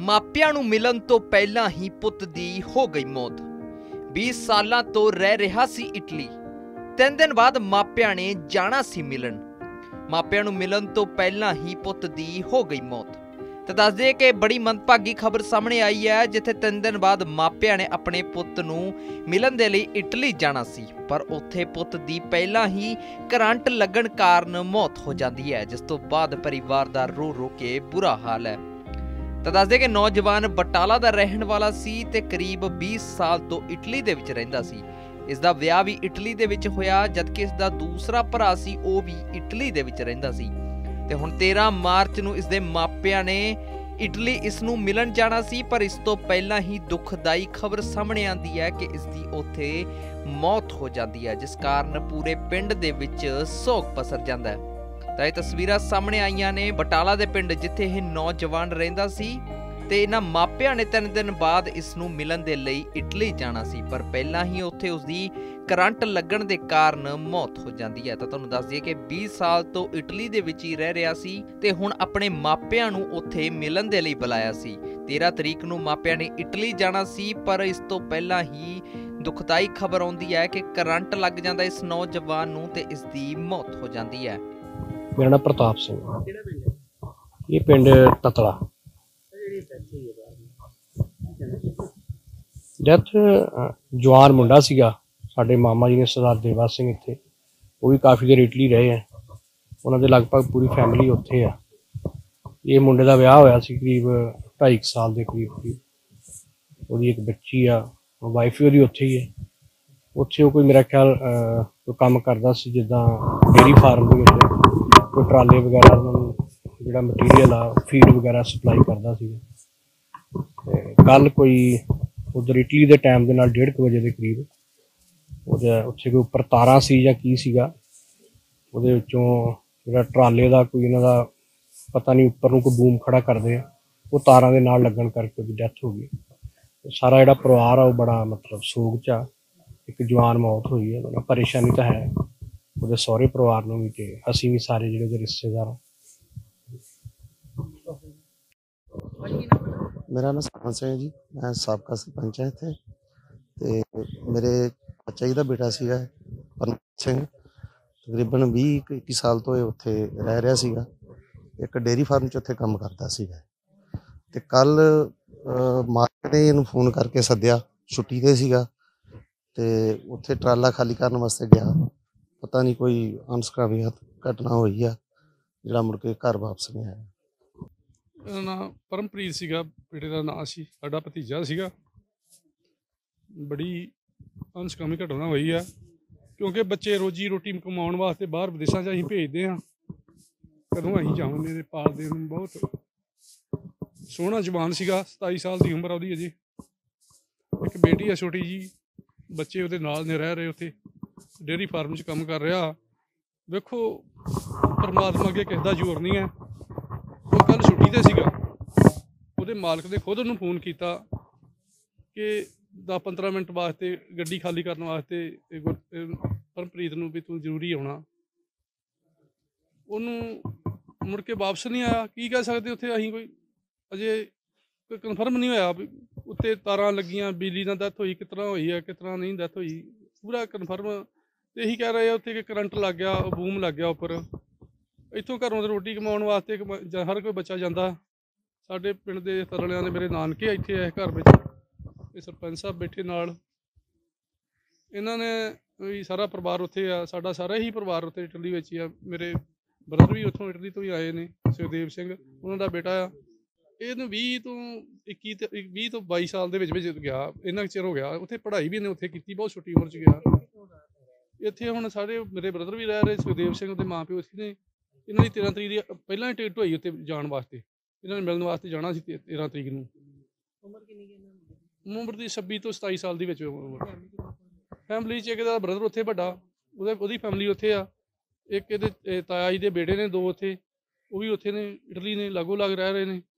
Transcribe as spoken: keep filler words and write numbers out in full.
ਮਾਪਿਆਂ ਨੂੰ ਮਿਲਣ ਤੋਂ ਪਹਿਲਾਂ ਹੀ ਪੁੱਤ ਦੀ ਹੋ ਗਈ ਮੌਤ। बीस ਸਾਲਾਂ ਤੋਂ ਰਹਿ ਰਿਹਾ ਸੀ ਇਟਲੀ। ਤਿੰਨ ਦਿਨ ਬਾਅਦ ਮਾਪਿਆਂ ਨੇ ਜਾਣਾ ਸੀ ਮਿਲਣ। ਮਾਪਿਆਂ ਨੂੰ ਮਿਲਣ ਤੋਂ ਪਹਿਲਾਂ ਹੀ ਪੁੱਤ ਦੀ ਹੋ ਗਈ ਮੌਤ। ਤਾਂ ਦੱਸ ਦਈਏ ਕਿ ਬੜੀ ਮੰਦਭਾਗੀ ਖਬਰ ਸਾਹਮਣੇ ਆਈ ਹੈ, ਜਿੱਥੇ ਤਿੰਨ ਦਿਨ ਬਾਅਦ ਮਾਪਿਆਂ ਨੇ ਆਪਣੇ ਪੁੱਤ ਨੂੰ ਮਿਲਣ ਦੇ ਲਈ ਇਟਲੀ ਜਾਣਾ ਸੀ, ਪਰ ਉੱਥੇ ਪੁੱਤ ਦੀ ਪਹਿਲਾਂ ਹੀ ਕਰੰਟ ਲੱਗਣ ਕਾਰਨ ਮੌਤ ਹੋ ਜਾਂਦੀ ਹੈ, ਜਿਸ ਤੋਂ ਬਾਅਦ ਪਰਿਵਾਰ ਦਾ ਰੋ ਰੋ ਕੇ ਬੁਰਾ ਹਾਲ ਹੈ। ਤਾਂ ਦੱਸਦੇ ਕਿ ਨੌਜਵਾਨ ਬਟਾਲਾ ਦਾ ਰਹਿਣ ਵਾਲਾ ਸੀ ਤੇ ਕਰੀਬ बीस ਸਾਲ ਤੋਂ ਇਟਲੀ ਦੇ ਵਿੱਚ ਰਹਿੰਦਾ ਸੀ। ਇਸ ਦਾ ਵਿਆਹ ਵੀ ਇਟਲੀ ਦੇ ਵਿੱਚ ਹੋਇਆ, ਜਦਕਿ ਇਸ ਦਾ ਦੂਸਰਾ ਭਰਾ ਸੀ ਉਹ ਵੀ ਇਟਲੀ ਦੇ ਵਿੱਚ ਰਹਿੰਦਾ ਸੀ। ਤੇ ਹੁਣ तेरह ਮਾਰਚ ਨੂੰ ਇਸ ਦੇ ਮਾਪਿਆਂ ਨੇ ਇਟਲੀ ਇਸ ਨੂੰ ਮਿਲਣ ਜਾਣਾ ਸੀ, ਪਰ ਇਸ ਤੋਂ ਪਹਿਲਾਂ ਹੀ ਦੁਖਦਾਈ ਖਬਰ ਸਾਹਮਣੇ ਆਉਂਦੀ ਹੈ ਕਿ ਇਸ ਦੀ ਉੱਥੇ ਮੌਤ ਹੋ ਜਾਂਦੀ ਹੈ, ਜਿਸ ਕਾਰਨ ਪੂਰੇ ਪਿੰਡ ਦੇ ਵਿੱਚ ਸੋਗ ਪਸਰ ਜਾਂਦਾ ਹੈ। ਤਾਂ ਇਹ ਤਸਵੀਰਾਂ ਸਾਹਮਣੇ ਆਈਆਂ ਨੇ ਬਟਾਲਾ ਦੇ ਪਿੰਡ, ਜਿੱਥੇ ਇਹ ਨੌਜਵਾਨ ਰਹਿੰਦਾ ਸੀ ਤੇ ਇਹਨਾਂ ਮਾਪਿਆਂ ਨੇ ਤਿੰਨ ਦਿਨ ਬਾਅਦ ਇਸ ਨੂੰ ਮਿਲਣ ਦੇ ਲਈ ਇਟਲੀ ਜਾਣਾ ਸੀ, ਪਰ ਪਹਿਲਾਂ ਹੀ ਉੱਥੇ ਉਸਦੀ ਕਰੰਟ ਲੱਗਣ ਦੇ ਕਾਰਨ ਮੌਤ ਹੋ ਜਾਂਦੀ ਹੈ। ਤਾਂ ਤੁਹਾਨੂੰ ਦੱਸ ਦਈਏ ਕਿ बीस ਸਾਲ ਤੋਂ ਇਟਲੀ ਦੇ ਵਿੱਚ ਹੀ ਰਹਿ ਰਿਹਾ ਸੀ ਤੇ ਹੁਣ ਆਪਣੇ ਮਾਪਿਆਂ ਨੂੰ ਉੱਥੇ ਮਿਲਣ ਦੇ ਲਈ ਬੁਲਾਇਆ ਸੀ। तेरह ਤਰੀਕ ਨੂੰ ਮਾਪਿਆਂ ਨੇ ਇਟਲੀ ਜਾਣਾ ਸੀ, ਪਰ ਇਸ ਤੋਂ ਪਹਿਲਾਂ ਹੀ ਦੁਖਦਾਈ ਖਬਰ ਆਉਂਦੀ ਹੈ ਕਿ ਕਰੰਟ ਲੱਗ ਜਾਂਦਾ ਇਸ ਨੌਜਵਾਨ ਨੂੰ ਤੇ ਇਸ ਦੀ ਮੌਤ ਹੋ ਜਾਂਦੀ ਹੈ। मेरा नाम प्रताप सिंह, ये पिंड ततला। डैथ जवान मुंडा सीगा साडे मामा जी ने सरदार देवा सिंह, इत्थे वो भी काफ़ी देर इटली रहे हैं। उन्होंने दे लगभग पूरी फैमिली उत्थे है। ये मुंडे दा विआह होया सी करीब ढाई साल के करीब करीब। वो एक बच्ची आ, वाइफ भी उत्थे ही है। उत्थे वो कोई मेरा ख्याल कोई काम करदा सी, जिद्दां डेयरी फार्म दे विच कोई ट्राले वगैरह जो मटीरियल आ फीड वगैरह सप्लाई करता सी। कल कोई उधर इटली के टाइम के नाल डेढ़ बजे के करीब उत्थे कोई उपर तारा सी या की सीगा, उहदे विचों जिहड़ा ट्राले का कोई इन्हां दा पता नहीं उपर नूं कोई बूम खड़ा करदे आ, वो तारां दे नाल लगन करके उहदी डैथ हो गई। सारा जिहड़ा परिवार आ बड़ा मतलब सोग च आ। एक जवान मौत हुई है, परेशानी तो है ਉਹਦੇ ਸਹੁਰੇ ਪਰਿਵਾਰ ਨੂੰ ਵੀ ਤੇ ਅਸੀਂ ਵੀ ਸਾਰੇ ਜਿਹੜੇ ਉਹਦੇ ਰਿਸ਼ਤੇਦਾਰ। ਮੇਰਾ ਨਾਮ ਸਰਪੰਚ ਸਿੰਘ ਜੀ, ਮੈਂ ਸਾਬਕਾ ਸਰਪੰਚ ਹਾਂ ਇੱਥੇ। ਤੇ ਮੇਰੇ ਬੱਚਾ ਜੀ ਦਾ ਬੇਟਾ ਸੀਗਾ ਪਰਮਜੀਤ ਸਿੰਘ, ਤਕਰੀਬਨ ਵੀਹ ਇੱਕੀ ਸਾਲ ਤੋਂ ਇਹ ਉੱਥੇ ਰਹਿ ਰਿਹਾ ਸੀਗਾ। ਇੱਕ ਡੇਅਰੀ ਫਾਰਮ 'ਚ ਉੱਥੇ ਕੰਮ ਕਰਦਾ ਸੀਗਾ। ਤੇ ਕੱਲ ਮਾਲਕ ਨੇ ਇਹਨੂੰ ਫੋਨ ਕਰਕੇ ਸੱਦਿਆ, ਛੁੱਟੀ 'ਤੇ ਸੀਗਾ ਤੇ ਉੱਥੇ ਟਰਾਲਾ ਖਾਲੀ ਕਰਨ ਵਾਸਤੇ ਗਿਆ। पता नहीं कोई अनसकामी घटना हुई है, जिहड़ा मुड़ के घर वापस नहीं आया। मेरा नाम परमप्रीत सीगा, बेटे का नाम सी, साडा भतीजा सीगा। बड़ी अनसकामी घटना हुई है, क्योंकि बच्चे रोजी रोटी कमाउण वास्ते बाहर विदेशों च असीं भेजदे हाँ। कदों असीं जावदे ते पालदे नूं। बहुत सोहना जवान सीगा, सताई साल की उम्र ਉਹਦੀ अजे। एक बेटी है छोटी जी, बच्चे ਉਹਦੇ ਨਾਲ ने रह रहे उत्थे डेयरी फार्म च काम कर रहा। देखो परमात्मा अगे किसी का जोर नहीं है। वो कल छुट्टी ते सीगा, ਉਹਦੇ मालक ने खुद ਉਹਨੂੰ फोन किया कि दस पंद्रह मिनट वास्ते गड्डी खाली करने वास्ते परमप्रीत नूं भी तू जरूरी आउणा। ਉਹਨੂੰ मुड़ के वापस नहीं आया। की कह सकते उत्थे असीं कोई अजे कोई कन्फर्म नहीं होया भी उत्ते तारां लगियां, बिजली नाल डैथ होई, किस तरह होई है, किस तरह नहीं डैथ होई, पूरा कन्फर्म यही कह रहे हैं। उत्थे कि करंट लग गया, बूम लग गया उपर। इत्थों घरों रोटी कमाउण वास्ते हर कोई बच्चा जांदा। साडे पिंड दे तरलियां ने मेरे नानके इत्थे इस घर विच, ते सरपंच साहब बैठे नाल। इन्हां ने भी सारा परिवार उत्थे आ, साडा सारा ही परिवार उत्थे इटली विच ही आ। मेरे ब्रदर भी उत्थों इटली तो ही आए ने, सुखदेव सिंह उन्हां दा बेटा आ। ਇਹਨੂੰ ਵੀਹ ਤੋਂ ਇੱਕੀ ਤੇ ਵੀਹ ਤੋਂ ਬਾਈ ਸਾਲ ਦੇ ਵਿੱਚ ਵਿੱਚ ਗਿਆ, ਇੰਨਾ ਚਿਰ ਹੋ ਗਿਆ। ਉੱਥੇ ਪੜ੍ਹਾਈ ਵੀ ਇਹਨੇ ਉੱਥੇ ਕੀਤੀ, ਬਹੁਤ ਛੋਟੀ ਉਮਰ 'ਚ ਗਿਆ। ਇੱਥੇ ਹੁਣ ਸਾਰੇ ਮੇਰੇ ਬ੍ਰਦਰ ਵੀ ਰਹਿ ਰਹੇ, ਸੁਖਦੇਵ ਸਿੰਘ ਦੇ ਮਾਂ ਪਿਓ ਸੀ ਨੇ। ਇਹਨਾਂ ਦੀ तेरह ਤਰੀਕ ਦੀ ਪਹਿਲਾਂ ਹੀ ਟਿਕਟ ਹੋਈ ਉੱਥੇ ਜਾਣ ਵਾਸਤੇ, ਇਹਨਾਂ ਨੇ ਮਿਲਣ ਵਾਸਤੇ ਜਾਣਾ ਸੀ तेरह ਤਰੀਕ ਨੂੰ। ਉਮਰ ਕਿੰਨੀ ਹੈ? ਉਮਰ ਦੀ ਛੱਬੀ ਤੋਂ ਸਤਾਈ ਸਾਲ ਦੀ ਵਿੱਚ ਉਮਰ। ਫੈਮਿਲੀ 'ਚ ਇੱਕ ਦਾ ਬ੍ਰਦਰ ਉੱਥੇ ਵੱਡਾ, ਉਹਦੇ ਉਹਦੀ ਫੈਮਿਲੀ ਉੱਥੇ ਆ। ਇੱਕ ਇਹਦੇ ਤਾਇਆ ਜੀ ਦੇ ਬੇਟੇ ਨੇ ਦੋ ਉੱਥੇ, ਉਹ ਵੀ ਉੱਥੇ ਨੇ, ਇਟਲੀ ਨੇ, ਲਾਗੋ ਲੱਗ ਰਹਿ ਰਹੇ ਨੇ।